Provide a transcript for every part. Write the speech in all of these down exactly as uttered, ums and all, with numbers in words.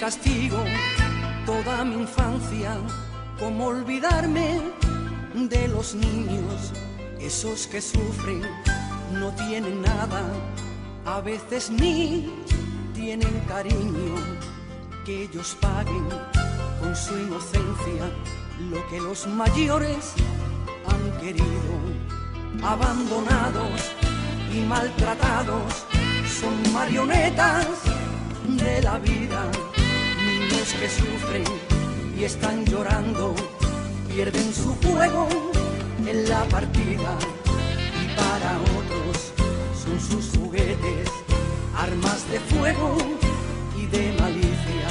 castigo toda mi infancia. ¿Cómo olvidarme de los niños, esos que sufren, no tienen nada, a veces ni tienen cariño? Que ellos paguen con su inocencia lo que los mayores han querido. Abandonados y maltratados, son marionetas de la vida. Niños que sufren y están llorando, pierden su juego en la partida, y para otros son sus juguetes, armas de fuego y de malicia.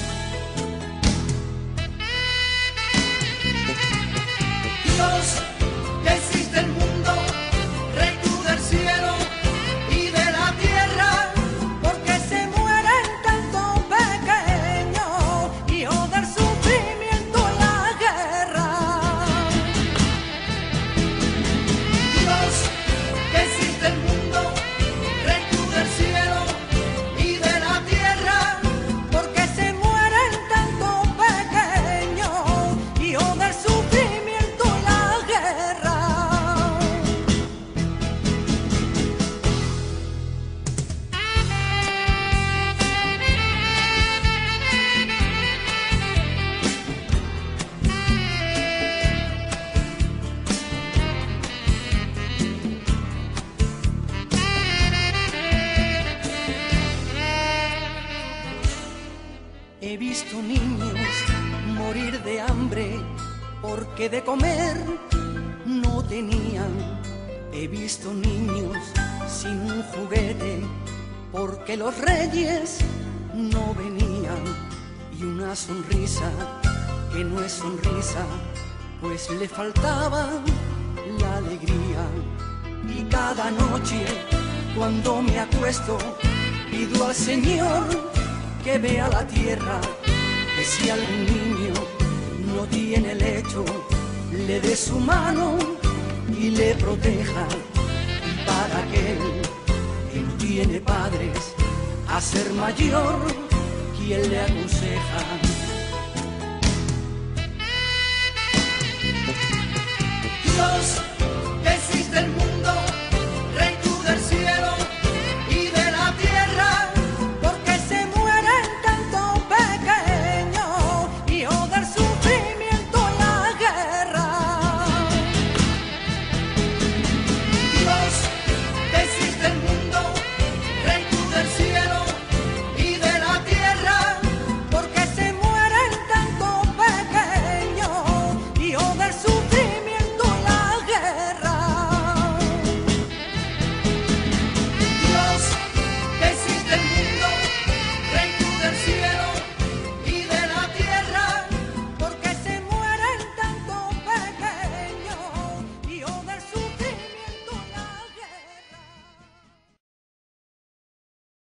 Dios, que existe el mundo, Rey tú del cielo y de la tierra, porque se mueren tanto pequeños, hijos del sufrimiento y la guerra. Dios, que existe el mundo, Rey tú del cielo y de la tierra, porque se mueren tanto pequeños, hijos del sufrimiento y la guerra. He visto niños morir de hambre porque de comer no tenían. He visto niños sin un juguete porque los reyes no venían. Y una sonrisa que no es sonrisa, pues le faltaba la alegría. Y cada noche cuando me acuesto pido al Señor que vea la tierra, que si algún niño no tiene lecho, le dé su mano y le proteja. Y para aquel que no tiene padres, a ser mayor, quien le aconseja. Dios,